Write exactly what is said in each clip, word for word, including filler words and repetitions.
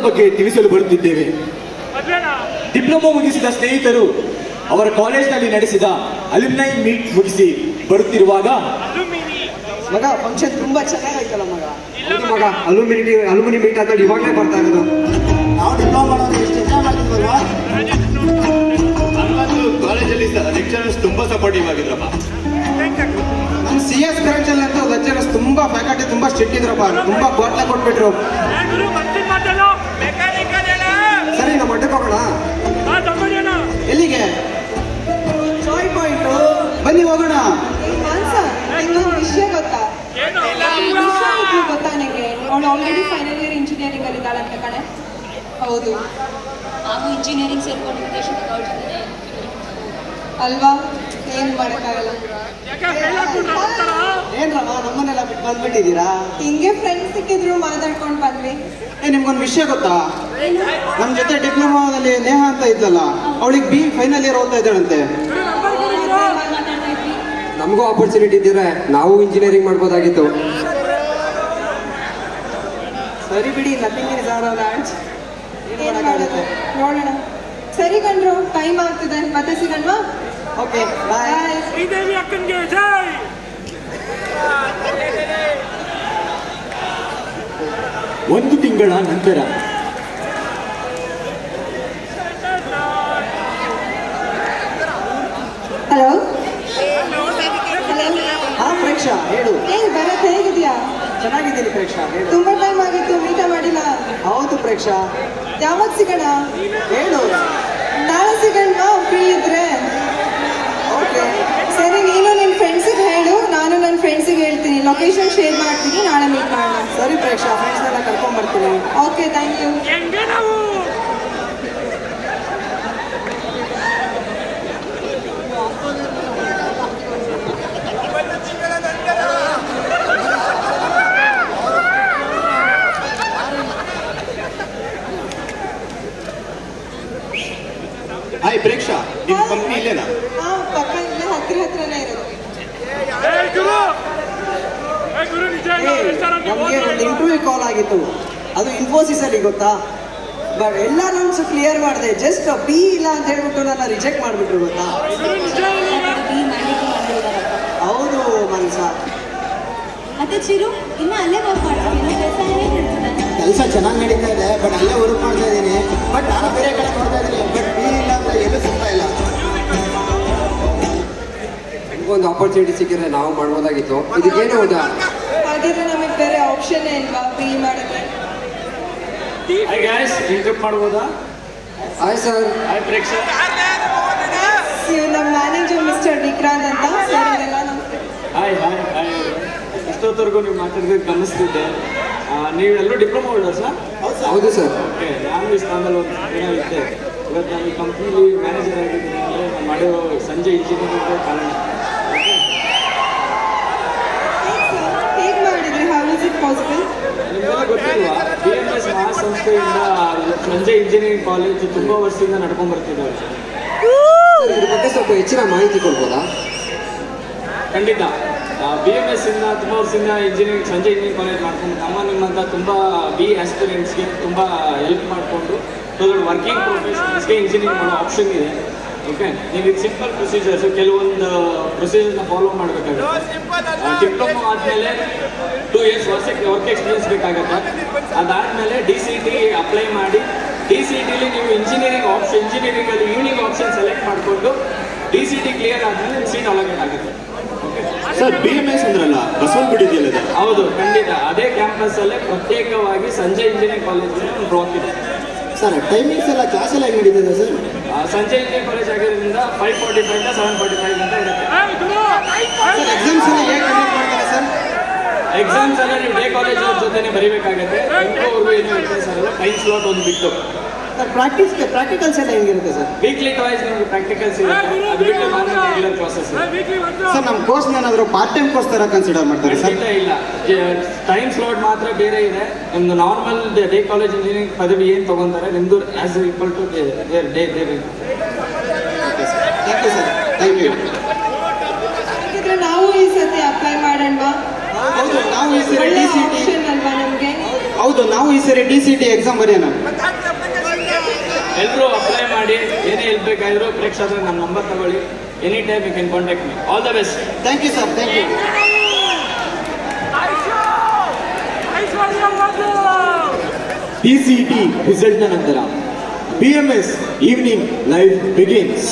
ಬಗ್ಗೆ ತಿಳಿಸಲು ಬರುತ್ತಿದ್ದೇವೆ. ಡಿಪ್ಲೊಮಾ ಮುಗಿಸಿದ ಸ್ನೇಹಿತರು ಅವರ ಕಾಲೇಜ್ನಲ್ಲಿ ನಡೆಸಿದ ಅಲ್ಯುಮ್ನೈ ಮೀಟ್ ಮುಗಿಸಿ ಬರುತ್ತಿರುವಾಗ ಮಗ ಫಂಕ್ಷನ್ ತುಂಬಾ ಚೆನ್ನಾಗಾಯ್ತಲ್ಲ ಮಗ. ಮಗ ಅಲ್ಯೂಮಿನಿ ಅಲ್ಯೂಮಿನಿ ಮೀಟ್ ಅಂತ ಇವಾಗಲೇ ಬರ್ತಾ ಇರೋದು. ನಾವು ಡಿಪ್ಲೊಮಾ ಮಾಡೋದು ಎಷ್ಟು ಎಂಜಾಯ್ ಮಾಡ್ತಿದ್ವಲ್ವಾ. ನಮ್ಮದು ಕಾಲೇಜಲ್ಲಿ ಲೆಕ್ಚರರ್ಸ್ ತುಂಬಾ ಸಪೋರ್ಟಿವ್ ಆಗಿದ್ರಪ್ಪ. ನಮ್ಮ ಸಿ ಎಸ್ ಬ್ರಾಂಚಲ್ಲಿ ಅಂತೂ ಲೆಕ್ಚರರ್ಸ್ ತುಂಬಾ ಫ್ಯಾಕಲ್ಟಿ ತುಂಬಾ ಸ್ಟ್ರಿಕ್ಟ್ ಇದ್ರಪ್ಪ. ತುಂಬಾ ಗೋಟ್ಲೆ ಕೊಟ್ಬಿಟ್ರು. ಸರಿ ನಮ್ಮ ಅಡ್ಡಕ್ಕೆ ಹೋಗೋಣ. ಎಲ್ಲಿಗೆ? ಚಾಯ್ ಪಾಯಿಂಟ್. ಬನ್ನಿ ಹೋಗೋಣ. ವಿಷಯ ಗೊತ್ತಾ ಗೊತ್ತಾ ನನಗೆ? ಅವಳು ಆಲ್ರೆಡಿ ಫೈನಲ್ ಇಯರ್ ಇಂಜಿನಿಯರಿಂಗ್ ಅಲ್ಲಿ ಇದ್ದಾಳಂತ ಕಣೆ. ಹೌದು, ನಾವು ಇಂಜಿನಿಯರಿಂಗ್ ಸೇರ್ಕೊಂಡು ಅಲ್ವಾ? ಏನ್ ಮಾಡಕ್ಕಾಗಲ್ಲ. ಏನ್ರಮ್ಮ ನಮ್ಮನ್ನೆಲ್ಲ ಬಿಟ್ಟು ಬಂದ್ಬಿಟ್ಟಿದ್ದೀರಾ? ಹಿಂಗೆ ಫ್ರೆಂಡ್ಸ್ ಸಿಕ್ಕಿದ್ರು ಮಾತಾಡ್ಕೊಂಡು ಬಂದ್ವಿ. ಏ ನಿಮ್ಗೊಂದು ವಿಷಯ ಗೊತ್ತಾ? ನಮ್ಮ ಜೊತೆ ಡಿಪ್ಲೊಮಾದಲ್ಲಿ ನೇಹ ಅಂತ ಇದ್ಲಲ್ಲ, ಅವಳಿಗೆ ಬಿ ಫೈನಲ್ ಇಯರ್ ಓದ್ತಾ ಇದ್ದಾಳಂತೆ. ನಮಗೂ ಆಪರ್ಚುನಿಟಿ ಇದ್ದಿದ್ರೆ ನಾವು ಇಂಜಿನಿಯರಿಂಗ್ ಮಾಡ್ಬೋದಾಗಿತ್ತು. ಸರಿ ಬಿಡಿ, ನಥಿಂಗ್ ಇಸ್ ಆರ್ ಲ್ಯಾಂಡ್ಸ್. ನೋಡೋಣ. ಸರಿ ಕಣ್ರು, ಟೈಮ್ ಆಗ್ತಿದೆ, ಮತ್ತೆ ಸಿಗೋಣವಾ? Okay bye. ಶ್ರೀದೇವಿ ಅಕ್ಕನ್ಗೆ ಜೈ. ಒಂದು ತಿಂಗಳ ನಂತರ ಹಲೋ. ಹಾ ಪ್ರೇಕ್ಷಾ ಹೇಳು. ಏ ಭರತ್, ಹೇಗಿದ್ಯಾ? ಚೆನ್ನಾಗಿದ್ದೀನಿ ಪ್ರೇಕ್ಷಾ, ಹೇಳು. ತುಂಬಾ ಟೈಮ್ ಆಗಿತ್ತು, ಮೀಟ ಮಾಡಿಲ್ಲ. ಹೌದು ಪ್ರೇಕ್ಷಾ. ಯಾವಾಗ ಸಿಗೋಣ? ಹೇಳು. ನಾಳೆ ಸಿಗೋಣ ಫ್ರೀ ಇದ್ರೆ. ಓಕೆ ಸರಿ, ನೀನು ನಿನ್ನ ಫ್ರೆಂಡ್ಸಿಗೆ ಹೇಳು, ನಾನು ನನ್ನ ಫ್ರೆಂಡ್ಸಿಗೆ ಹೇಳ್ತೀನಿ. ಲೊಕೇಶನ್ ಶೇರ್ ಮಾಡ್ತೀನಿ, ನಾಳೆ ಮೀಟ್ ಮಾಡೋಣ. ಸರಿ ಪ್ರೇಕ್ಷಾ, ಫ್ರೆಂಡ್ಸ್ನೆಲ್ಲ ಕರ್ಕೊಂಡ್ ಬರ್ತೀನಿ. Okay, thank you. Hi Preksha, ನಿಮ್ಮ ಕಂಪ್ನಿ ಇಲ್ಲೇನಾ? ಹಾ, ಪಕ್ಕ ಇಲ್ಲೇ ಹತ್ತಿರ ಹತ್ರನೇ ಇರೋದು. ನಮಗೆ ಒಂದು ಇಂಟರ್ವ್ಯೂ ಕಾಲ್ ಆಗಿತ್ತು, ಅದು ಇನ್ಫೋಸಿಸ್ ಅಲ್ಲಿ, ಗೊತ್ತಾ? ಬಟ್ ಎಲ್ಲ ರೌಂಡ್ಸ್ ಕ್ಲಿಯರ್ ಮಾಡಿದೆ, ಜಸ್ಟ್ ಬಿ ಇಲ್ಲ ಅಂತ ಹೇಳ್ಬಿಟ್ಟು ನನ್ನ ರಿಜೆಕ್ಟ್ ಮಾಡಿಬಿಟ್ರು, ಗೊತ್ತಾ? ಹೌದು ಮನ್ಸ. ಮತ್ತೆ ಚಿರು, ಇನ್ನು ಅಲ್ಲೇ ವರ್ಕ್ ಮಾಡ್ತೀನಿ. ಕೆಲಸ ಚೆನ್ನಾಗಿ ನಡೀತಾ ಇದೆ, ಬಟ್ ಅಲ್ಲೇ ವರ್ಕ್ ಮಾಡ್ತಾ ಇದ್ದೀನಿ. ಬಟ್ ನಾನು ಬೇರೆ ಕಡೆ ಮಾಡ್ತಾ ಇದ್ದೀನಿ, ಬಟ್ ಬಿ ಇಲ್ಲ ಅಂತ ಎಲ್ಲೂ ಸಿಗ್ತಾ ಇಲ್ಲ. ಒಂದು ಆಪರ್ಚುನಿಟಿ ಸಿಕ್ಕಿದ್ರೆ ನಾವು ಮಾಡ್ಬೋದಾಗಿತ್ತು. ಇದಕ್ಕೇನು ಹೌದಾ? ಹಾಗಿದ್ರೆ ನಮಗೆ ಬೇರೆ ಆಪ್ಷನ್ ಇಲ್ವಾ ಬಿ ಮಾಡಿದ್ರೆ? ಹಾಯ್ ಗೈಸ್, ಇಂಟರ್ವ್ಯೂ ಮಾಡ್ಬೋದಾ? Hi sir. ಹಾಯ್ ಪ್ರೇಕ್ಷಾ. ಇವ್ರು ನಮ್ಮ ಮ್ಯಾನೇಜರ್ ಮಿಸ್ಟರ್ ವಿಕ್ರಾಂತ್ ಅಂತ. ಸರ್ ಇದೆಲ್ಲ ನಮಸ್ತೆ. Hi hi hi. ಇಷ್ಟೊತ್ತವರೆಗೂ ನೀವು ಮಾತಾಡಿದ್ರೆ ಗಮನಿಸ್ತಿದ್ದೆ. ನೀವೆಲ್ಲರೂ ಡಿಪ್ಲೊಮಾ ಹೋಲ್ಡರ್ಸಾ? ಹೌದು ಸರ್. ಓಕೆ, ನಾನು ಈ ಸ್ಥಾನದಲ್ಲಿ ಒಂದು ದಿನ ಇದ್ದೆ. ಇವತ್ತು ನಾನು ಈ ಕಂಪ್ನಿಲಿ ಮ್ಯಾನೇಜರ್ ಆಗಿದ್ದೀನಿ ಅಂದರೆ ನಾನು ಮಾಡೋ ಸಂಜೆ ಇಂಜಿನಿಯರಿಂಗ್ ಕಾರಣ. ಹೇಗೆ ಮಾಡಿದ್ರೆ? How is it possible? ನಿಮಗೆಲ್ಲ ಗೊತ್ತಿಲ್ವಾ, ಬಿ ಎಮ್ ಎಸ್ ಮಹಾಸಂಸ್ಥೆಯಿಂದ ಸಂಜೆ ಇಂಜಿನಿಯರಿಂಗ್ ಕಾಲೇಜು ತುಂಬ ವರ್ಷದಿಂದ ನಡ್ಕೊಂಡು ಬರ್ತಿದ್ದಾರೆ. ಇದ್ರ ಬಗ್ಗೆ ಸ್ವಲ್ಪ ಹೆಚ್ಚಿನ ಮಾಹಿತಿ ಕೊಡ್ಬೋದಾ? ಖಂಡಿತ. ಬಿ ಎಮ್ ಎಸ್ ಇಂದ ತುಂಬ ವರ್ಷದಿಂದ ಇಂಜಿನಿಯರಿಂಗ್ ಸಂಜೆ ಇಂಜಿನಿಯರಿಂಗ್ ಕಾಲೇಜ್ ಮಾಡ್ಕೊಂಡು ನಮ್ಮ ನಿಮ್ಮಂತ ತುಂಬ ಬಿ ಆಸ್ಪಿರೆಂಟ್ಸ್ಗೆ ತುಂಬ ಹೆಲ್ಪ್ ಮಾಡಿಕೊಂಡು ವರ್ಕಿಂಗ್ ಪ್ರೊಫೆಷನಲ್ಸ್ಗೆ ಇಂಜಿನಿಯರಿಂಗ್ ಮಾಡೋ ಆಪ್ಷನ್ ಇದೆ. ಓಕೆ, ನೀವು ಇದು ಸಿಂಪಲ್ ಪ್ರೊಸೀಜರ್ಸು, ಕೆಲವೊಂದು ಪ್ರೊಸೀಜರ್ನ ಫಾಲೋ ಮಾಡಬೇಕಾಗುತ್ತೆ. ಡಿಪ್ಲೊಮಾ ಆದಮೇಲೆ ಟೂ ಇಯರ್ಸ್ ವರ್ಷಕ್ಕೆ ವರ್ಕ್ ಎಕ್ಸ್ಪೀರಿಯನ್ಸ್ ಬೇಕಾಗುತ್ತೆ. ಅದಾದಮೇಲೆ ಡಿ ಸಿ ಟಿ ಅಪ್ಲೈ ಮಾಡಿ, ಡಿ ಸಿ ಟಿಲಿ ನೀವು ಇಂಜಿನಿಯರಿಂಗ್ ಆಪ್ಷನ್ ಇಂಜಿನಿಯರಿಂಗಲ್ಲಿ ಈವ್ನಿಂಗ್ ಆಪ್ಷನ್ ಸೆಲೆಕ್ಟ್ ಮಾಡಿಕೊಂಡು ಡಿ ಸಿ ಟಿ ಕ್ಲಿಯರ್ ಆದಮೇಲೆ ನಿಮ್ಮ ಸೀಟ್ ಅಲೋಕೇಟ್ ಆಗುತ್ತೆ. ಸರ್, ಬಿ ಎಂ ಎಸ್ ಅಂದ್ರಲ್ಲ, ಬಸವನಗುಡಿ ಇದೆಯಲ್ಲ? ಹೌದು, ಖಂಡಿತ. ಅದೇ ಕ್ಯಾಂಪಸ್ಸಲ್ಲೇ ಪ್ರತ್ಯೇಕವಾಗಿ ಸಂಜೆ ಇಂಜಿನಿಯರಿಂಗ್ ಕಾಲೇಜ್ ಒಂದು ಬ್ಲಾಕ್ ಇದೆ. ಸರ್, ಟೈಮಿಂಗ್ಸ್ ಎಲ್ಲ ಕ್ಲಾಸ್ ಎಲ್ಲ ಹೆಂಗೆ ನಡೀತದೆ ಸರ್? ಸಂಜೆ ಇಂಜಿನಿಯರಿಂಗ್ ಕಾಲೇಜ್ ಆಗಿರೋದ್ರಿಂದ ಫೈವ್ ಫಾರ್ಟಿ ಫೈವ್ ಇಂದ ಸೆವೆನ್ ಫಾರ್ಟಿ ಫೈವ್ ಅಂತ ಇರುತ್ತೆ. ಎಕ್ಸಾಮ್ಸ್ ಎಲ್ಲ ಹೇಗೆ ಕಂಡಕ್ಟ್ ಮಾಡ್ತಾರೆ ಸರ್? ಎಕ್ಸಾಮ್ಸ್ ಎಲ್ಲ ನೀವು ಡೇ ಕಾಲೇಜ್ ಅವ್ರ ಜೊತೆನೆ ಬರೀಬೇಕಾಗುತ್ತೆ. ಇಂಟ್ರೋವರೆಗೂ ಏನು ಇರುತ್ತೆ ಸರ್, ಎಲ್ಲ ಟೈಮ್ ಸ್ಲಾಟ್ ಒಂದು ಬಿಟ್ಟು. ಸರ್, ಪ್ರಾಕ್ಟೀಸ್ ಪ್ರಾಕ್ಟಿಕಲ್ಸ್ ಎಲ್ಲ ಹೆಂಗಿರುತ್ತೆ ಸರ್? ವೀಕ್ಲಿ ಟ್ವೈಸ್ ನಿಮಗೆ ಪ್ರಾಕ್ಟಿಕಲ್ಸ್ ಇರುತ್ತೆ, ಅದು ಬಿಟ್ಟು ನಾರ್ಮಲ್ ರೆಗ್ಯುಲರ್ ಕ್ಲಾಸಸ್. ಸರ್, ನಮ್ಮ ಕೋರ್ಸ್ ಏನಾದರೂ ಪಾರ್ಟ್ ಟೈಮ್ ಕೋರ್ಸ್ ಥರ ಕನ್ಸಿಡರ್ ಮಾಡ್ತಾರೆ ಸರ್? ಇಲ್ಲ, ಟೈಮ್ ಸ್ಲಾಟ್ ಮಾತ್ರ ಬೇರೆ ಇದೆ. ನಿಮ್ದು ನಾರ್ಮಲ್ ಡೇ ಕಾಲೇಜ್ ಇಂಜಿನಿಯರಿಂಗ್ ಪದವಿ ಏನು ತಗೊಂತಾರೆ ನಿಮ್ದು as equal to day day day. Thank you sir, thank you. ಹಾಗಿದ್ರೆ ನಾವು ಈ ಸತಿ ಅಪ್ಲೈ ಮಾಡೋಣವಾ? ಹೌದು, ನಾವು ಈ ಸರಿ ಡಿ ಸಿ ಟಿ ಆಪ್ಷನ್ ಅಲ್ವಾ ನಮಗೆ? ಹೌದು, ನಾವು ಈ ಸರಿ ಡಿ ಸಿ ಟಿ ಎಕ್ಸಾಮ್ ಬರೆಯೋಣ. ಎಲ್ಲರೂ ಅಪ್ಲೈ ಮಾಡಿ, ಏನೇ ಹೆಲ್ಪ್ ಬೇಕಾದರೂ ಪ್ರೇಕ್ಷಕರು ನಮ್ಮ ನಂಬರ್ ತಗೊಳ್ಳಿ. Any time you can contact me. All the best. Thank you sir, thank you. D C T ರಿಸಲ್ಟ್ನ ನಂತರ B M S evening live begins.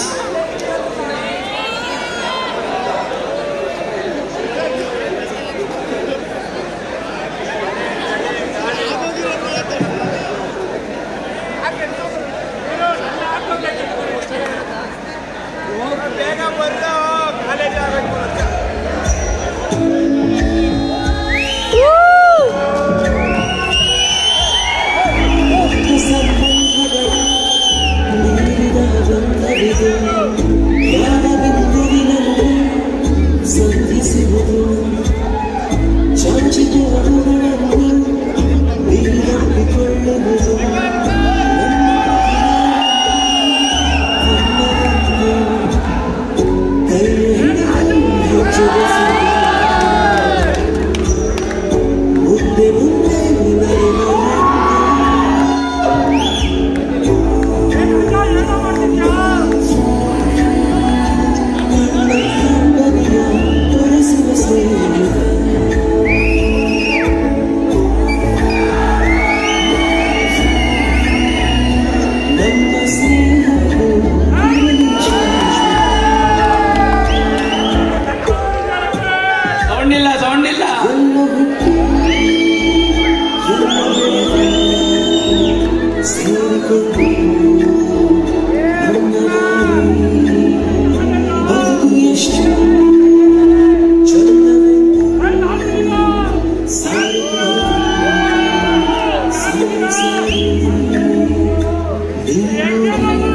Yeah.